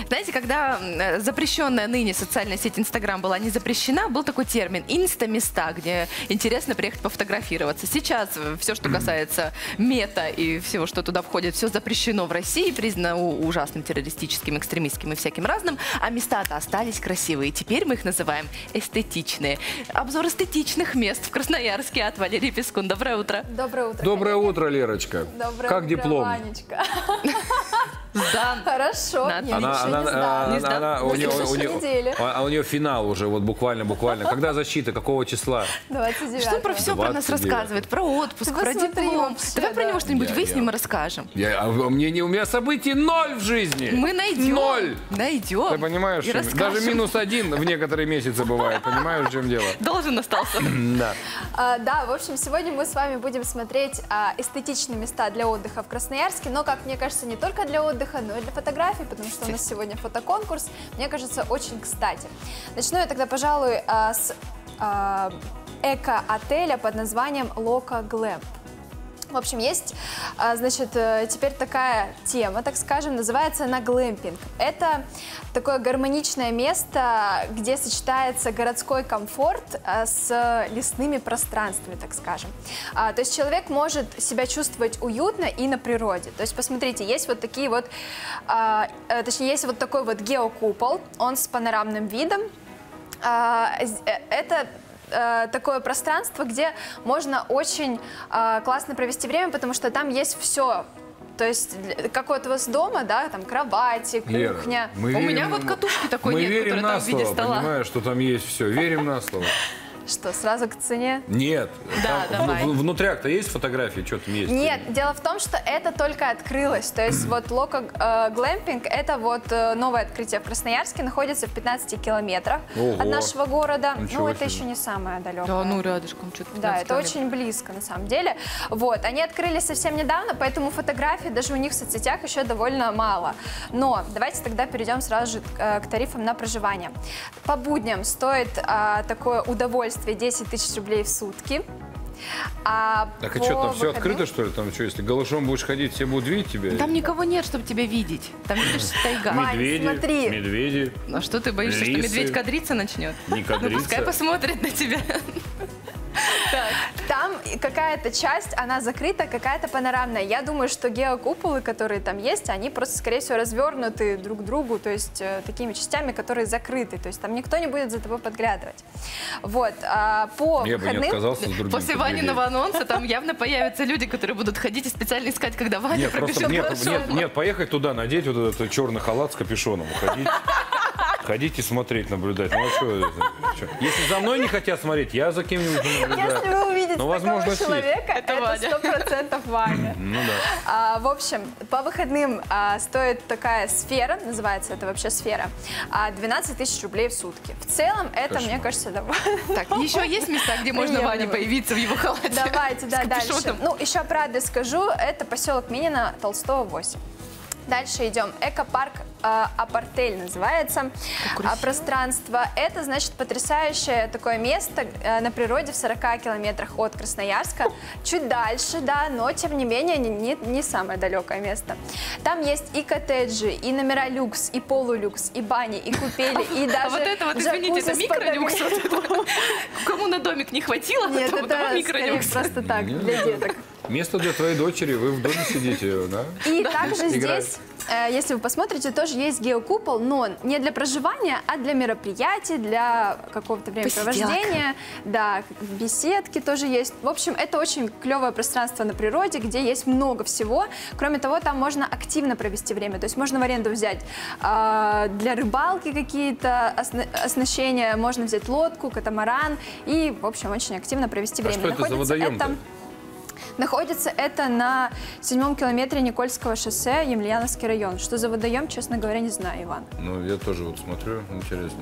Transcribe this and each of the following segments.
Знаете, когда запрещенная ныне социальная сеть Инстаграм была не запрещена, был такой термин «инста-места», где интересно приехать пофотографироваться. Сейчас все, что касается мета и всего, что туда входит, все запрещено в России, признано ужасным террористическим, экстремистским и всяким разным, а места-то остались красивые. Теперь мы их называем эстетичные. Обзор эстетичных мест в Красноярске от Валерии Пискун. Доброе утро. Доброе утро. Доброе утро, Лерочка. Доброе как утро, диплом? Ванечка. Сдан. Хорошо. Надо. Нет, У нее финал уже, вот буквально. Когда защита, какого числа? 29. Что про все про нас рассказывает? Про отпуск, про диплом. Давай про него что-нибудь выясним и расскажем. У меня событий 0 в жизни. Мы найдем. 0. Найдем. Ты понимаешь, даже -1 в некоторые месяцы бывает. Понимаешь, в чем дело? Должен остался. Да. Да, в общем, сегодня мы с вами будем смотреть эстетичные места для отдыха в Красноярске, но, как мне кажется, не только для отдыха, но и для фотографий, потому что у нас сегодня фотоконкурс, мне кажется, очень кстати. Начну я тогда, пожалуй, с эко-отеля под названием Лока Глэмп. В общем, есть, значит, теперь такая тема, так скажем, называется она глэмпинг. Это такое гармоничное место, где сочетается городской комфорт с лесными пространствами, так скажем. То есть человек может себя чувствовать уютно и на природе. То есть, посмотрите, есть вот такие вот, точнее, есть вот такой вот геокупол, он с панорамным видом. Это такое пространство, где можно очень классно провести время, потому что там есть все. То есть, как вот у вас дома, да, там кровати, кухня. Лера, у меня вот катушки такой нет, которая там в виде стола. Понимаешь, что там есть все. Верим на слово. Что, сразу к цене? Нет. Да, давай. Внутряк-то есть фотографии, что там есть? Нет, дело в том, что это только открылось. То есть вот Лока Глэмпинг, это вот новое открытие в Красноярске, находится в 15 километрах от нашего города. Ничего это себе. еще не самое далекое. Да, ну рядышком что-то. Да, это очень близко на самом деле. Вот, они открылись совсем недавно, поэтому фотографий даже у них в соцсетях еще довольно мало. Но давайте тогда перейдем сразу же к тарифам на проживание. По будням стоит такое удовольствие 10 тысяч рублей в сутки. Так и что, там все открыто, что ли? Там что, если голышом будешь ходить, все будут видеть тебя? Там никого нет, чтобы тебя видеть. Там видишь тайга. Медведи, смотри. медведи. А что ты боишься, что Лисы. медведь кадриться начнет? Не кадриться. Ну, пускай посмотрит на тебя. Там какая-то часть, она закрыта, какая-то панорамная. Я думаю, что геокуполы, которые там есть, они просто, скорее всего, развернуты друг к другу, то есть такими частями, которые закрыты. То есть там никто не будет за тобой подглядывать. Вот. По Я бы не выходным... отказался с другим. После Ваниного анонса там явно появятся люди, которые будут ходить и специально искать, когда Ваня Нет, пробежит. нет, поехать туда, надеть вот этот черный халат с капюшоном, ходить и смотреть, наблюдать. Ну, что? Если за мной не хотят смотреть, я за кем-нибудь наблюдаю. Если вы увидите такого возможность человека, есть. Это это Ваня. 100% Ваня. Ну да. В общем, по выходным стоит такая сфера, называется это вообще сфера, 12 тысяч рублей в сутки. В целом, это, мне кажется, довольно... Так, еще есть места, где можно Ване появиться в его халате? Давайте, да, С дальше. капюшоном. Ну, еще про адрес скажу. Это поселок Минина, Толстого, 8. Дальше идем. Экопарк Апартель называется пространство. Это, значит, потрясающее такое место на природе в 40 километрах от Красноярска. Чуть дальше, да, но, тем не менее, не самое далекое место. Там есть и коттеджи, и номера люкс, и полулюкс, и бани, и купели, и даже А вот это вот, извините, это микролюкс? Кому на домик не хватило, Нет, это это микролюкс. просто так, для деток. Место для твоей дочери, вы в доме сидите, да? И также Играть. здесь, если вы посмотрите, тоже есть геокупол, но не для проживания, а для мероприятий, для какого-то времяпровождения. Да, беседки тоже есть. В общем, это очень клевое пространство на природе, где есть много всего. Кроме того, там можно активно провести время. То есть можно в аренду взять для рыбалки какие-то оснащения, можно взять лодку, катамаран и, в общем, очень активно провести время. Что это за водоем-то? Находится это на 7-м километре Никольского шоссе, Емельяновский район. Что за водоем, честно говоря, не знаю, Иван. Ну, я тоже вот смотрю, интересно.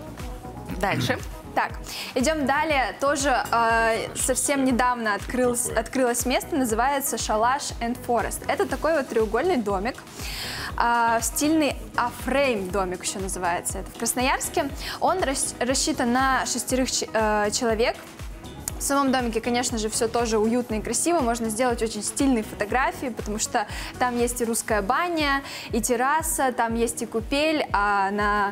Дальше. Так, идем далее. Тоже совсем недавно открылось место, называется Шалаш энд Форест. Это такой вот треугольный домик. Стильный А-фрейм домик еще называется. Это в Красноярске. Он рассчитан на 6 человек. В самом домике, конечно же, все тоже уютно и красиво. Можно сделать очень стильные фотографии, потому что там есть и русская баня, и терраса, там есть и купель, а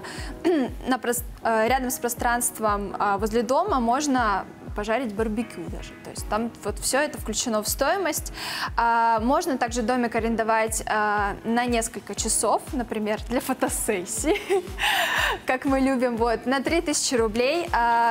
рядом с пространством возле дома можно пожарить барбекю даже. То есть там вот все это включено в стоимость. Можно также домик арендовать на несколько часов, например, для фотосессии, как мы любим, вот, на 3000 рублей.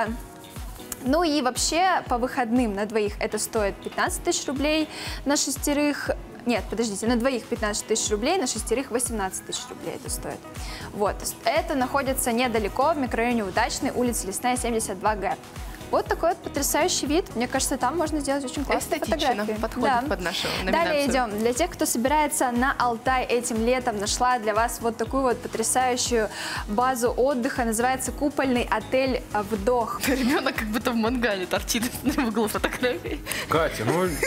Ну и вообще по выходным на двоих это стоит 15 тысяч рублей, на шестерых... Нет, подождите, на двоих 15 тысяч рублей, на шестерых 18 тысяч рублей это стоит. Вот, это находится недалеко, в микрорайоне Удачный, улица Лесная, 72Г. Вот такой вот потрясающий вид. Мне кажется, там можно сделать очень классные фотографии. Подходит под нашу номинацию. Далее идем. Для тех, кто собирается на Алтай этим летом, нашла для вас вот такую вот потрясающую базу отдыха. Называется купольный отель «Вдох». Ребенок как будто в мангале торчит в углу фотографии. Катя,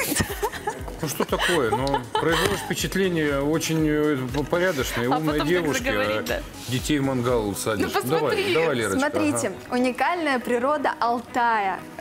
ну что такое? Ну, производишь впечатление очень порядочной, умной девушки, детей в мангал садишь. Ну, давай, Лерочка. Смотрите, уникальная природа Алтая,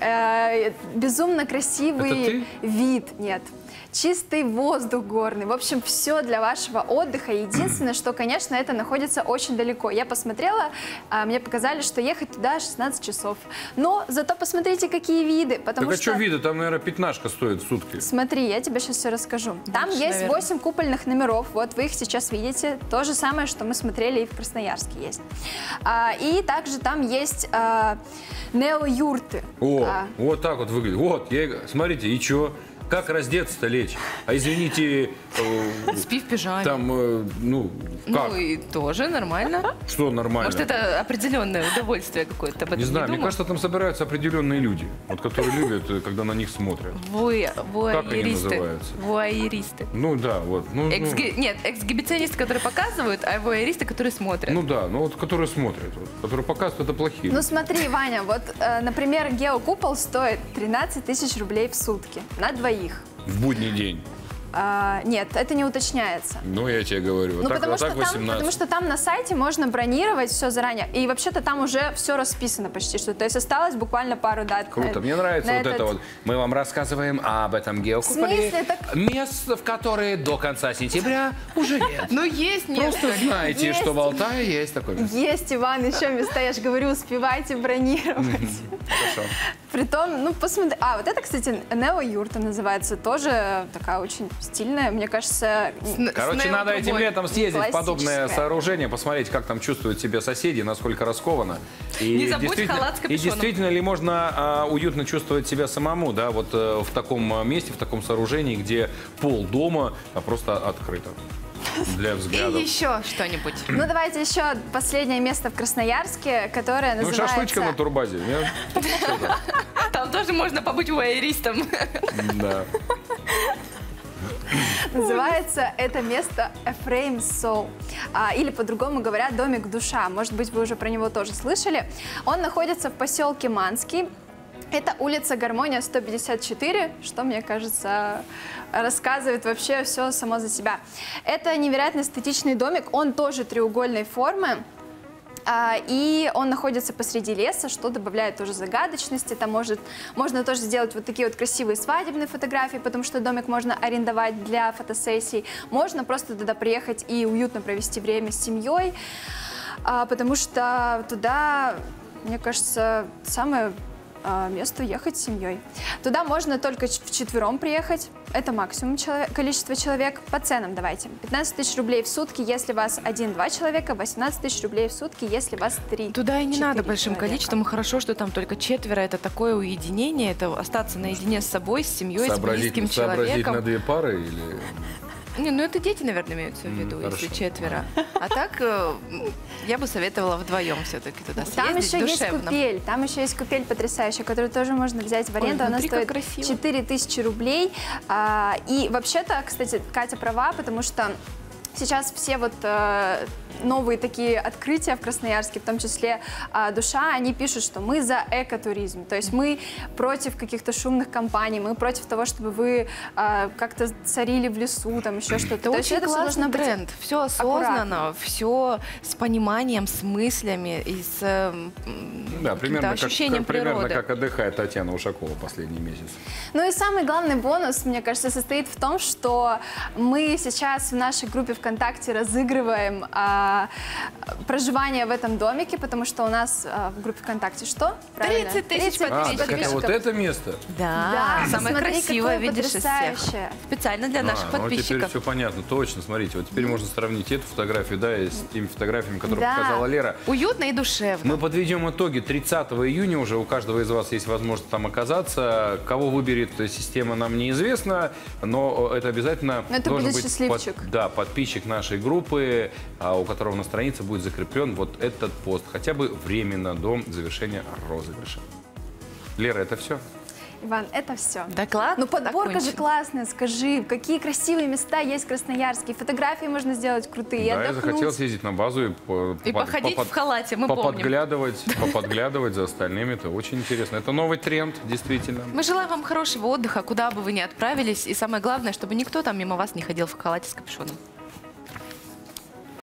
безумно красивый вид, нет. Чистый воздух горный. В общем, все для вашего отдыха. Единственное, что, конечно, это находится очень далеко. Я посмотрела, мне показали, что ехать туда 16 часов. Но зато посмотрите, какие виды. Потому так что... а что виды? Там, наверное, пятнашка стоит в сутки. Смотри, я тебе сейчас все расскажу. Там Больше, есть наверное. 8 купольных номеров. Вот вы их сейчас видите. То же самое, что мы смотрели и в Красноярске есть. И также там есть нео-юрты. Вот так вот выглядит. Вот, смотрите, и что? Как раздеться-то лечь? А извините, Спи в пижаме. там, ну, как? Ну и тоже нормально. Что нормально? Может, это определенное удовольствие какое-то. Об этом Не знаю, мне думал? кажется, там собираются определенные люди, вот, которые любят, когда на них смотрят. Вуайеристы. называются? Вуайеристы. Ну да, вот. Нет, эксгибиционисты, которые показывают, а вуайеристы, которые смотрят. Ну да, ну вот которые смотрят, вот, которые показывают, это плохие. Ну смотри, Ваня, вот, например, геокупол стоит 13 тысяч рублей в сутки на двоих. В будний день. Нет, это не уточняется. Ну, я тебе говорю, Ну, так, потому, так что 18. потому что там на сайте можно бронировать все заранее. И вообще-то там уже все расписано почти что. То есть осталось буквально пару дат. Круто, мне нравится вот это вот. Мы вам рассказываем об этом геокуполе. В смысле? Так- Мест, в которые до конца сентября уже нет. Ну, есть Просто несколько. знаете, Есть. что в Алтае есть такое место. Есть, Иван, еще места, я же говорю, успевайте бронировать. Хорошо. Притом, ну, посмотри. Вот это, кстати, нео-юрта называется. Тоже такая очень стильная, мне кажется. Короче, надо этим летом съездить в подобное классическое. сооружение, посмотреть, как там чувствуют себя соседи, насколько расковано. Не забудь действительно- халат с И капюшоном. действительно ли можно уютно чувствовать себя самому, да, вот в таком месте, в таком сооружении, где пол дома просто открыто для И взглядов. еще что-нибудь. Ну, давайте еще последнее место в Красноярске, которое Ну, называется... шашлычка на турбазе. Там тоже можно побыть вуайеристом. Да. Называется это место A Frame Soul, или по-другому говоря, домик душа. Может быть, вы уже про него тоже слышали. Он находится в поселке Манский. Это улица Гармония 154, что, мне кажется, рассказывает вообще все само за себя. Это невероятно эстетичный домик, он тоже треугольной формы. И он находится посреди леса, что добавляет тоже загадочности. Там можно тоже сделать вот такие вот красивые свадебные фотографии, потому что домик можно арендовать для фотосессий. Можно просто туда приехать и уютно провести время с семьей, потому что туда, мне кажется, самое место ехать с семьей. Туда можно только вчетвером приехать. Это максимум количество человек. По ценам давайте. 15 тысяч рублей в сутки, если вас 1-2 человека, 18 тысяч рублей в сутки, если вас 3. Туда и не надо 4 большим человека. количеством. И хорошо, что там только 4. Это такое уединение. Это остаться наедине с собой, с семьей, с близким Сообразить на человеком. 2 пары или... Не, ну это дети, наверное, имеются в виду, если хорошо. 4. А так я бы советовала вдвоем все-таки туда съездить. Там еще есть душевно. купель. Там еще есть купель потрясающая, которую тоже можно взять в аренду. Ой, Она внутри как стоит красиво. 4000 рублей. И вообще-то, кстати, Катя права, потому что сейчас все вот новые такие открытия в Красноярске, в том числе «Душа», они пишут, что мы за экотуризм, то есть мы против каких-то шумных компаний, мы против того, чтобы вы как-то царили в лесу, там еще что-то. Это очень классный бренд. Все осознанно, все с пониманием, с мыслями и с Да, примерно ощущением примерно природы. как отдыхает Татьяна Ушакова последний месяц. Ну и самый главный бонус, мне кажется, состоит в том, что мы сейчас в нашей группе ВКонтакте разыгрываем проживание в этом домике, потому что у нас в группе ВКонтакте что? Правильно? 30 тысяч 30 А, тысяч так это вот подписчиков. это место? Да, самое посмотри, красивое, какое видишь, из всех. потрясающее. Специально для наших Ну, теперь подписчиков. все понятно, точно, смотрите, вот теперь можно сравнить эту фотографию, да, и с теми фотографиями, которые Да. показала Лера. Уютно и душевно. Мы подведем итоги 30 июня, уже у каждого из вас есть возможность там оказаться. Кого выберет система, нам неизвестно, но это обязательно Но это должен будет быть счастливчик. подписчик нашей группы, у которого на странице будет закреплен вот этот пост, хотя бы временно до завершения розыгрыша. Лера, это все? Иван, это все. Доклад Ну подборка же окончен. классная, скажи, какие красивые места есть в Красноярске, фотографии можно сделать крутые, Да, я отдохнуть. захотел съездить на базу и, походить в халате, мы помним. поподглядывать за остальными. Это очень интересно. Это новый тренд, действительно. Мы желаем вам хорошего отдыха, куда бы вы ни отправились. И самое главное, чтобы никто там мимо вас не ходил в халате с капюшоном.